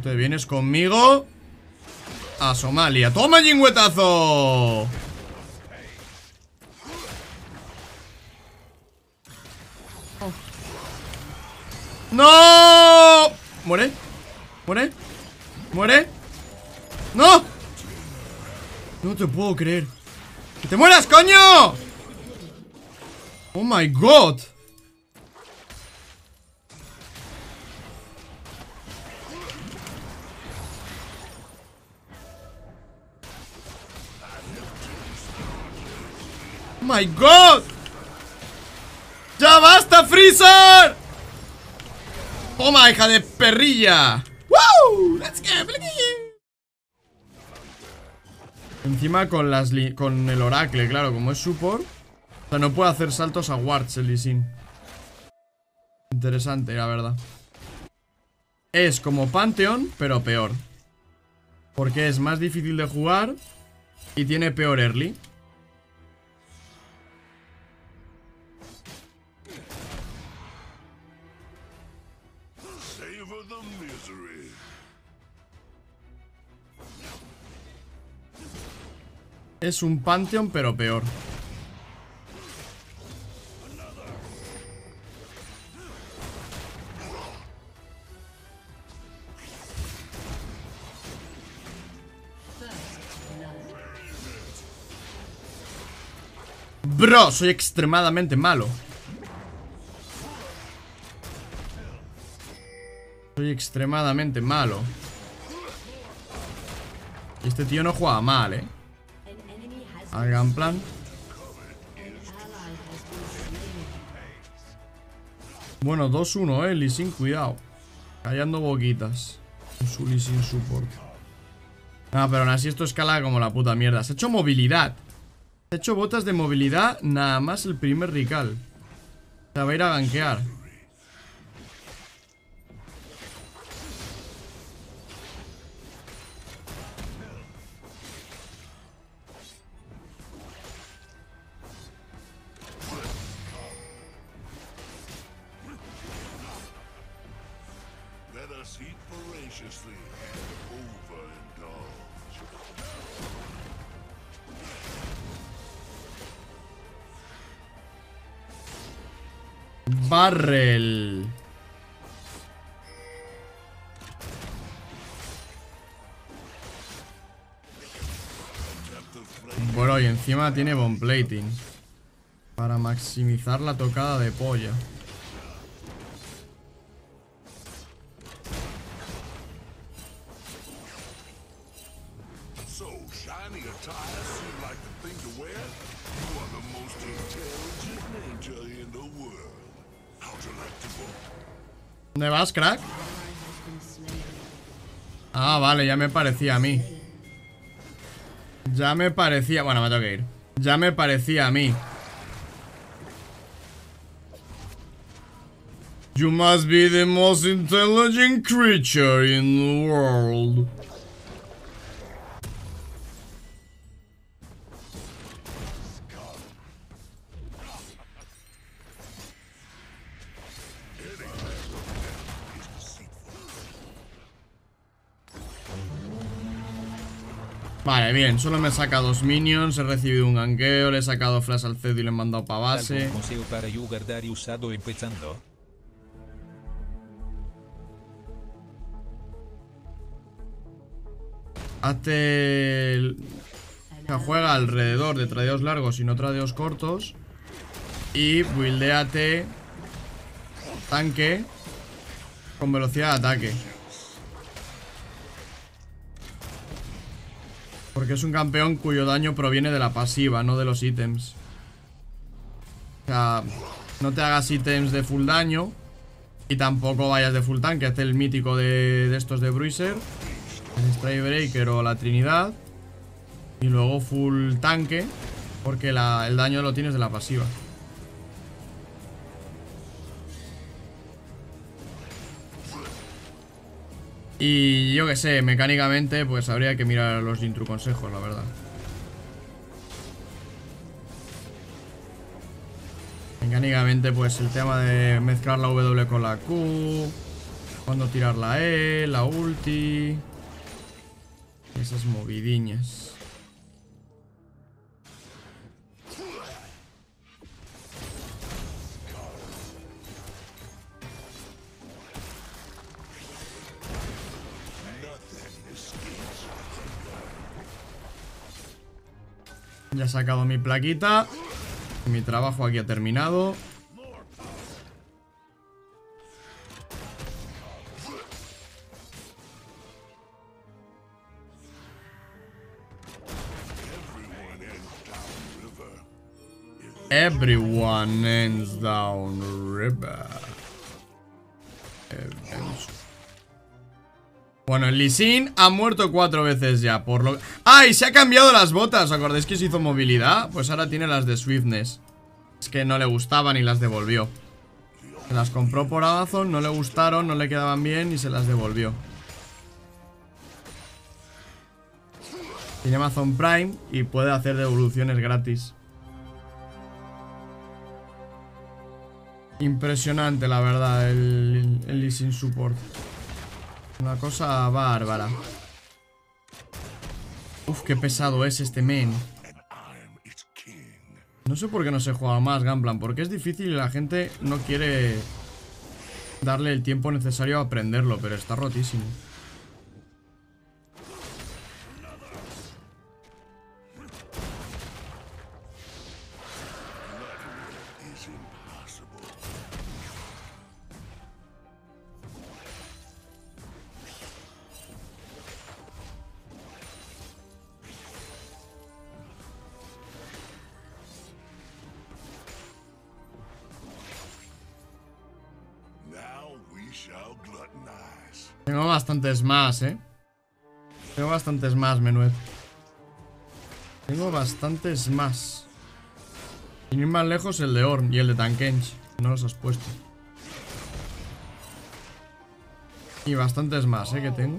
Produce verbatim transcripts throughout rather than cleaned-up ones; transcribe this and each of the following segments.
Te vienes conmigo a Somalia. ¡Toma, jingüetazo! ¡No! ¿Muere? ¿Muere? ¿Muere? ¡No! No te puedo creer. ¡Que te mueras, coño! ¡Oh, my God! ¡Oh, my God! ¡Ya basta, Freezer! ¡Toma, hija de perrilla! ¡Woo! ¡Let's go! Encima con las con el Oracle, claro, como es support. O sea, no puede hacer saltos a wards el Lee Sin. Interesante, la verdad. Es como Pantheon, pero peor. Porque es más difícil de jugar y tiene peor early. Es un Pantheon, pero peor. Bro, soy extremadamente malo. Soy extremadamente malo. Y este tío no juega mal, eh. Al Gunplan. Bueno, dos uno, eh. Lee Sin, cuidado. Callando boquitas. Su Lee Sin support. Ah, pero aún así esto escala como la puta mierda. Se ha hecho movilidad. Se ha hecho botas de movilidad nada más el primer Rical. O sea, va a ir a gankear. Barrel. Bueno, y encima tiene bomb plating para maximizar la tocada de polla. ¿Dónde vas, crack? Ah, vale, ya me parecía a mí. Ya me parecía... Bueno, me tengo que ir. Ya me parecía a mí. You must be the most intelligent creature in the world. Vale, bien, solo me saca dos minions, he recibido un ganqueo, le he sacado flash al C E D y le he mandado para base. Para yo guardar y usado empezando. Hazte el... O sea, juega alrededor de tradeos largos y no tradeos cortos. Y buildeate tanque con velocidad de ataque. Porque es un campeón cuyo daño proviene de la pasiva, no de los ítems. O sea, no te hagas ítems de full daño y tampoco vayas de full tanque. Hazte el mítico de, de estos de Bruiser, el Strikebreaker o la Trinidad. Y luego full tanque, porque la, el daño lo tienes de la pasiva. Y yo que sé, mecánicamente pues habría que mirar los intro consejos, la verdad. Mecánicamente pues el tema de mezclar la W con la Q, Cuando tirar la E, la ulti. Esas movidiñas. Ya he sacado mi plaquita. Mi trabajo aquí ha terminado. Everyone ends down river. Bueno, el Lee Sin ha muerto cuatro veces ya. Por lo... ¡Ay! Se ha cambiado las botas. ¿Os acordáis que se hizo movilidad? Pues ahora tiene las de Swiftness. Es que no le gustaban y las devolvió. Se las compró por Amazon, no le gustaron, no le quedaban bien y se las devolvió. Tiene Amazon Prime y puede hacer devoluciones gratis. Impresionante, la verdad, el, el Lee Sin Support. Una cosa bárbara. Uf, qué pesado es este men. No sé por qué no se juega más Gunplan, porque es difícil y la gente no quiere darle el tiempo necesario a aprenderlo, pero está rotísimo. Tengo bastantes más, eh. Tengo bastantes más, Menuet. Tengo bastantes más. Sin ir más lejos, el de Ornn y el de Tankens. No los has puesto. Y bastantes más, eh, que tengo.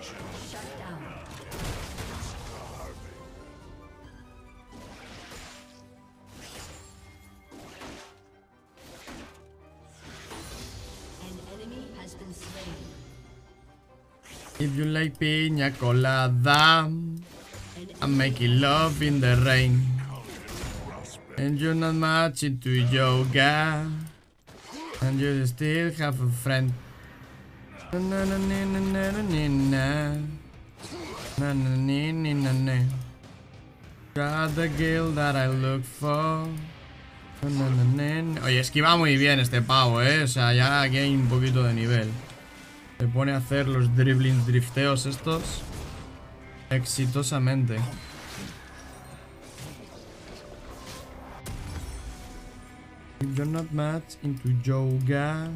If you like piña colada, I'm making love in the rain. And you're not much into yoga, and you still have a friend. Na na na na na na na na na na na. Got the girl that I look for. Na, na, na, na. Oye, esquiva muy bien este pavo, eh. O sea, ya aquí hay un poquito de nivel. Se pone a hacer los dribblings, drifteos estos exitosamente. If you're not much into yoga.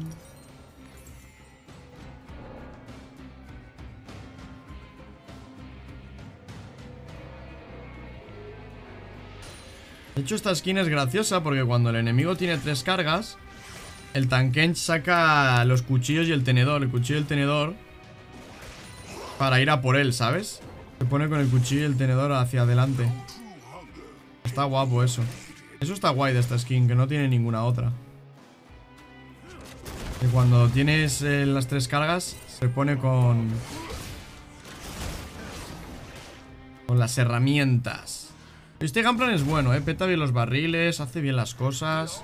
De hecho, esta skin es graciosa porque cuando el enemigo tiene tres cargas, el Tankens saca los cuchillos y el tenedor, el cuchillo y el tenedor, para ir a por él, ¿sabes? Se pone con el cuchillo y el tenedor hacia adelante. Está guapo eso. Eso está guay de esta skin, que no tiene ninguna otra. Que cuando tienes eh, las tres cargas, se pone con... con las herramientas. Este Gunplan es bueno, eh. Peta bien los barriles, hace bien las cosas.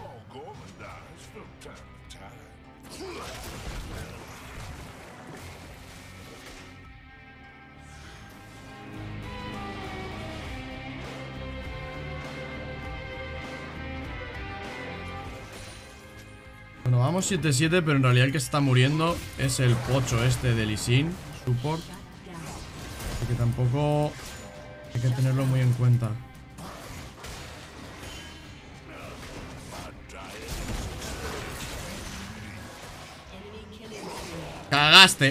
Bueno, vamos siete siete, pero en realidad el que se está muriendo es el pocho este de Lee Sin Support. Porque tampoco hay que tenerlo muy en cuenta. Cagaste.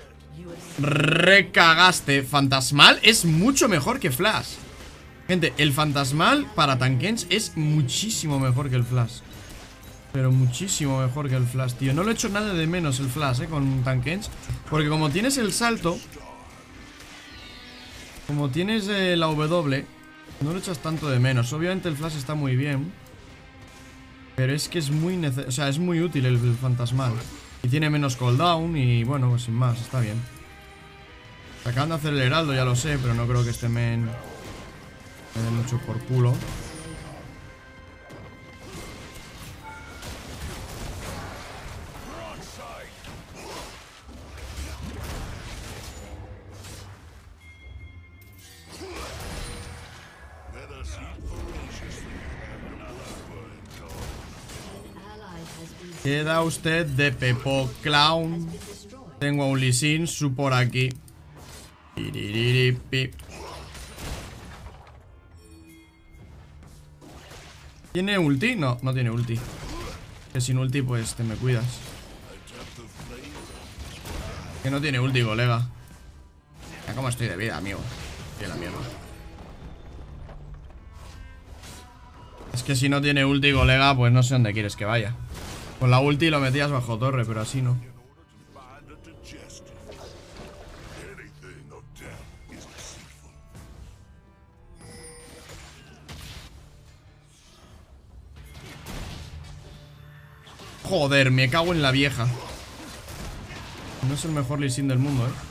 Recagaste. Fantasmal es mucho mejor que Flash. Gente, el Fantasmal para Tankens es muchísimo mejor que el Flash. Pero muchísimo mejor que el Flash, tío. No lo he hecho nada de menos el Flash, eh, con Tankens. Porque como tienes el salto, como tienes eh, la W, no lo echas tanto de menos. Obviamente el Flash está muy bien, pero es que es muy necesario. O sea, es muy útil el, el Fantasmal. Y tiene menos cooldown y bueno, pues sin más, está bien. Acaban de hacer el heraldo, ya lo sé, pero no creo que este men me dé mucho por culo. Queda usted de Pepo Clown. Tengo a un Lee Sin Su por aquí. ¿Tiene ulti? No, no tiene ulti. Que sin ulti pues te me cuidas. Que no tiene ulti, colega. Ya como estoy de vida, amigo. Estoy en la mierda. Es que si no tiene ulti, colega, pues no sé dónde quieres que vaya. Con la ulti lo metías bajo torre, pero así no. Joder, me cago en la vieja. No es el mejor Lee Sin del mundo, eh.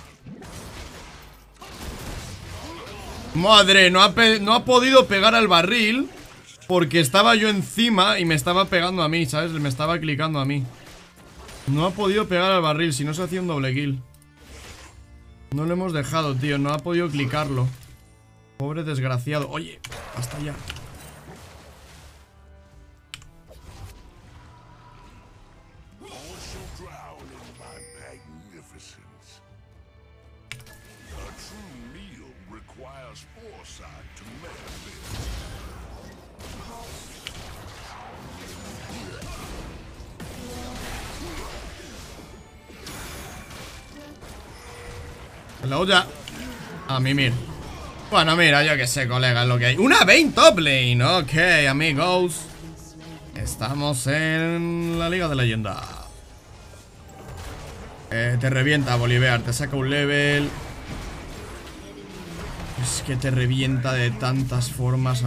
Madre, no ha, no ha podido pegar al barril porque estaba yo encima y me estaba pegando a mí, ¿sabes? Me estaba clicando a mí. No ha podido pegar al barril, si no se hacía un doble kill. No lo hemos dejado, tío, no ha podido clicarlo. Pobre desgraciado. Oye, hasta allá. La olla. A mimir. Bueno, mira, yo que sé, colega, es lo que hay. ¡Una Vayne top lane! Ok, amigos. Estamos en la Liga de Leyenda. Eh, te revienta, Bolivar. Te saca un level. Es que te revienta de tantas formas.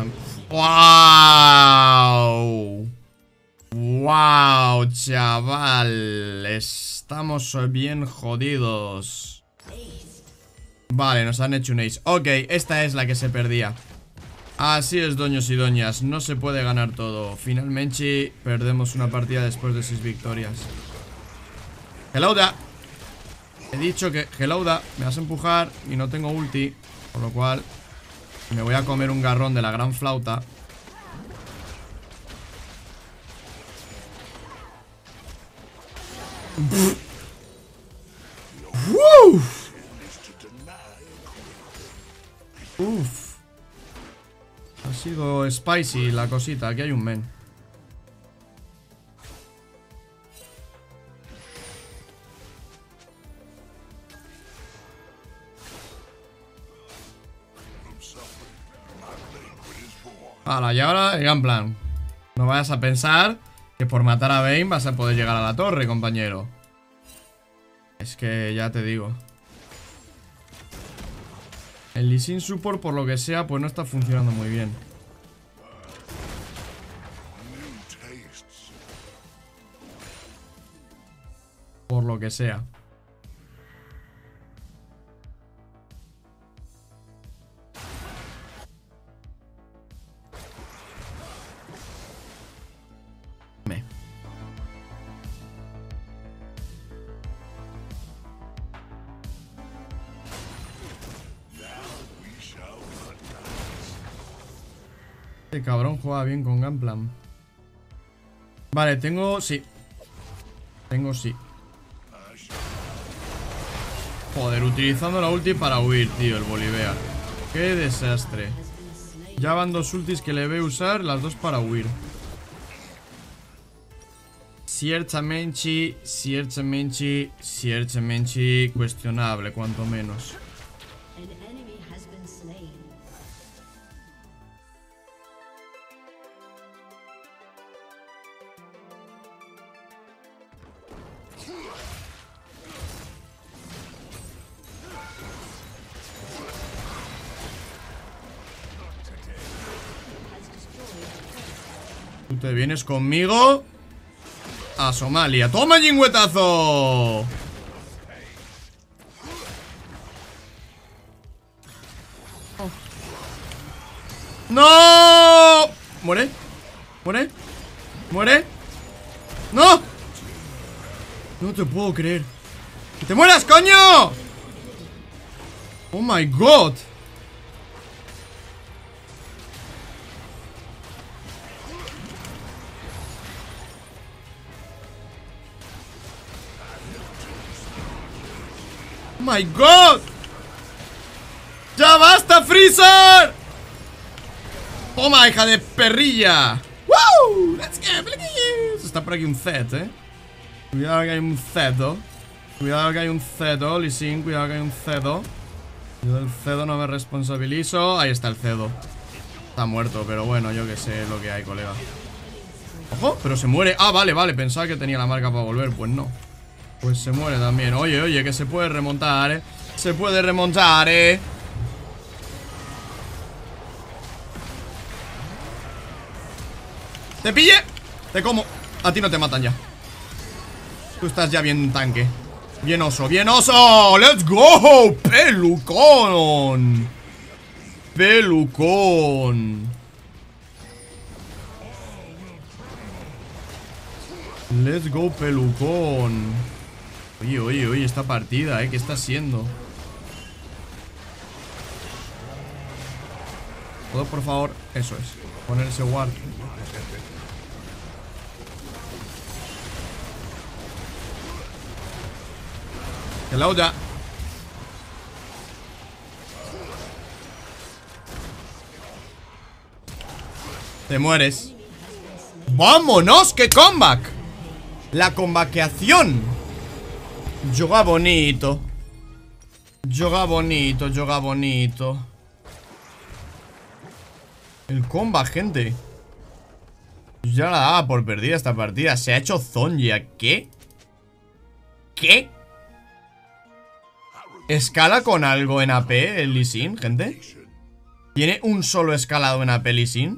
¡Wow! ¡Wow, chaval! Estamos bien jodidos. Vale, nos han hecho un ace. Ok, esta es la que se perdía. Así es, doños y doñas. No se puede ganar todo. Finalmente perdemos una partida después de seis victorias. Hellouda. He dicho que Hellouda, me vas a empujar y no tengo ulti. Por lo cual me voy a comer un garrón de la gran flauta. ¡Uf! Uf. Ha sido spicy la cosita. Aquí hay un men. Hala, y ahora el Gunplan. No vayas a pensar que por matar a Vayne vas a poder llegar a la torre, compañero. Es que ya te digo. El Lee Sin Support, por lo que sea, pues no está funcionando muy bien. Por lo que sea. Me. Este cabrón juega bien con Gunplan. Vale, tengo... sí. Tengo sí. Joder, utilizando la ulti para huir, tío, el Bolivar. Qué desastre. Ya van dos ultis que le veo usar, las dos para huir. Ciertamente, ciertamente, ciertamente cuestionable, cuanto menos. Tú te vienes conmigo a Somalia. ¡Toma, lingüetazo! ¡No! ¿Muere? ¿Muere? ¿Muere? ¡No! No te puedo creer. ¡Que te mueras, coño! ¡Oh, my God! ¡Oh, my God! ¡Ya basta, Freezer! ¡Toma, hija de perrilla! ¡Woo! ¡Let's go! Está por aquí un Z, eh. Cuidado que hay un cedo. Cuidado que hay un cedo, Lee Sin. Cuidado que hay un cedo. Yo del cedo no me responsabilizo. Ahí está el cedo. Está muerto, pero bueno, yo que sé lo que hay, colega. ¡Ojo! Pero se muere. Ah, vale, vale. Pensaba que tenía la marca para volver. Pues no. Pues se muere también. Oye, oye, que se puede remontar, eh. Se puede remontar, eh. ¡Te pille! ¡Te como! A ti no te matan ya. Tú estás ya bien tanque. Bien oso, bien oso. ¡Let's go! ¡Pelucón! ¡Pelucón! Let's go, pelucón. Oye, oye, oye, esta partida, ¿eh? ¿Qué está haciendo? ¿Puedo, por favor? Eso es. Ponerse ward. Hello ya. Te mueres. ¡Vámonos! ¡Qué comeback! La comebackeación. Yoga bonito. Yoga bonito, yoga bonito. El comeback, gente. Ya la daba por perdida esta partida. Se ha hecho Zhongya. ¿Qué? ¿Qué? ¿Escala con algo en A P el Lee Sin, gente? ¿Tiene un solo escalado en A P Lee Sin?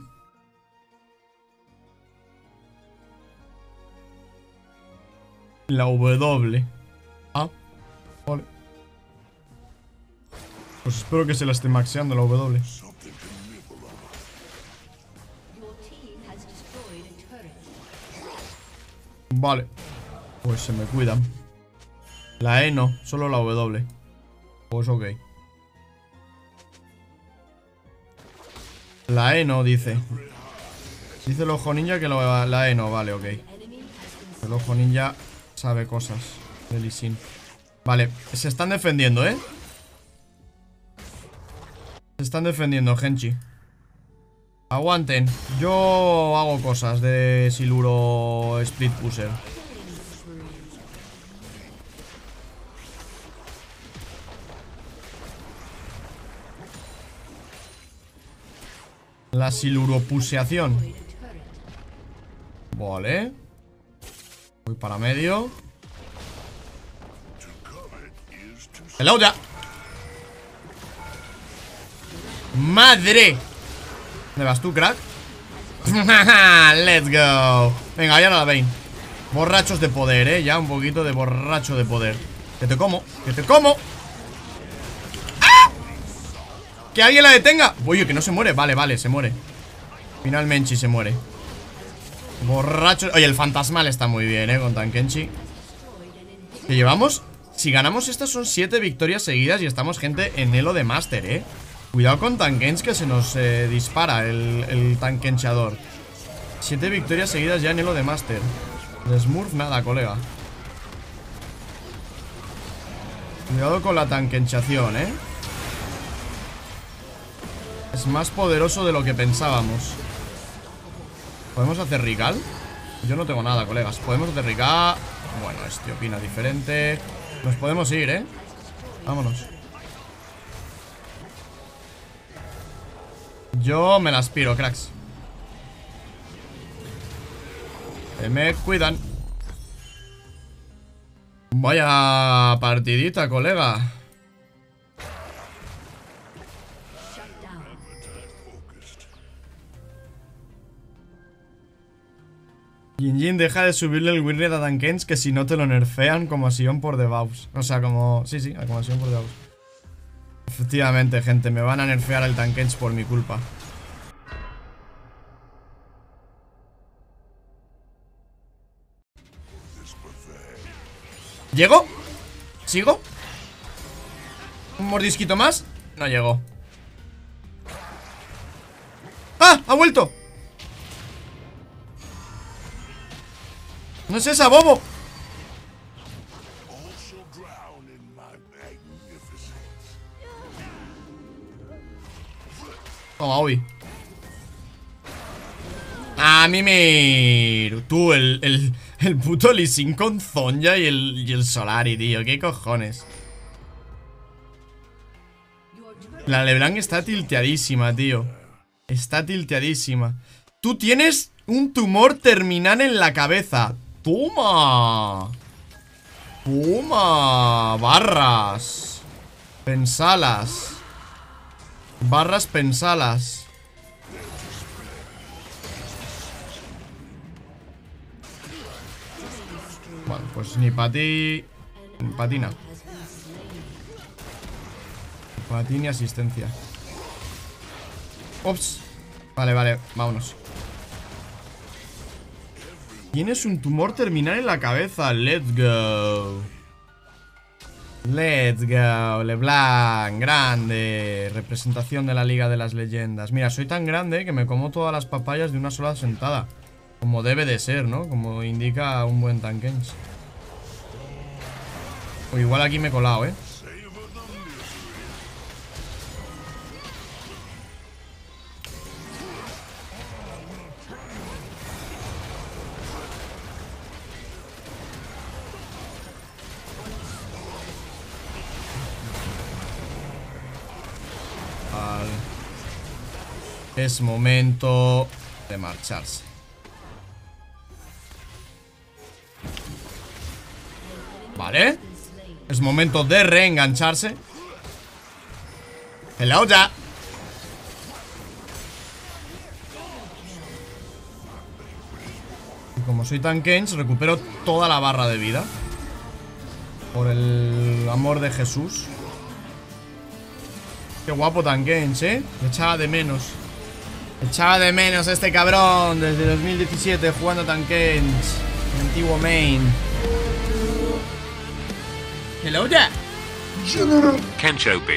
La W. Ah, vale. Pues espero que se la esté maxeando la W. Vale. Pues se me cuidan. La E no, solo la W. Pues ok. La E no, dice. Dice el ojo ninja que lo, la E no, vale, ok. El ojo ninja sabe cosas de Lee Sin. Vale, se están defendiendo, ¿eh? Se están defendiendo, Genchi. Aguanten. Yo hago cosas de Siluro Split Pusher. La siluropuseación. Vale. Voy para medio. Hello ya. ¡Madre! ¿Dónde vas tú, crack? Let's go. Venga, ya no la ven. Borrachos de poder, eh. Ya un poquito de borracho de poder. Que te como, que te como. ¡Ah! Que alguien la detenga. Oye, que no se muere. Vale, vale, se muere. Finalmente se muere. Borracho. Oye, el fantasmal está muy bien, eh, con Tankenchi. Que llevamos. Si ganamos estas son siete victorias seguidas y estamos, gente, en elo de Master, eh. Cuidado con Tankench, que se nos eh, dispara el, el Tankenchador. Siete victorias seguidas ya en elo de Master. De Smurf nada, colega. Cuidado con la tankenchación, eh. Es más poderoso de lo que pensábamos. ¿Podemos hacer Rical? Yo no tengo nada, colegas. ¿Podemos hacer Rical? Bueno, este opina diferente. Nos podemos ir, eh. Vámonos. Yo me las piro, cracks. Que me cuidan. Vaya partidita, colega. Jin Jin, deja de subirle el win rate a Tankens, que si no te lo nerfean como a Sion por debuffs. O sea, como... Sí, sí, como a Sion por debuffs. Efectivamente, gente, me van a nerfear el Tankens por mi culpa. ¿Llego? ¿Sigo? ¿Un mordisquito más? No llegó. ¡Ah! ¡Ha vuelto! ¡No es esa, bobo! Toma, uy. A mí me... Tú, el, el, el puto Lee Sin con Zonja y el, y el Solari, tío. ¿Qué cojones? La LeBlanc está tilteadísima, tío. Está tilteadísima. Tú tienes un tumor terminal en la cabeza. ¡Toma! ¡Toma! Barras. Pensalas. Barras, pensalas. Bueno, pues ni para ti. Ni para ti nada. Ni para ti ni asistencia. Ops. Vale, vale, vámonos. Tienes un tumor terminal en la cabeza. Let's go. Let's go. LeBlanc, grande. Representación de la Liga de las Leyendas. Mira, soy tan grande que me como todas las papayas de una sola sentada. Como debe de ser, ¿no? Como indica un buen Tankens. O igual aquí me he colado, ¿eh? Vale. Es momento de marcharse. Vale. Es momento de reengancharse. Hello ya. Y como soy Tankens, recupero toda la barra de vida. Por el amor de Jesús. Qué guapo Tankens, ¿eh? Me echaba de menos. Me echaba de menos a este cabrón desde dos mil diecisiete jugando Tankens. Antiguo main. Hello there. Kencho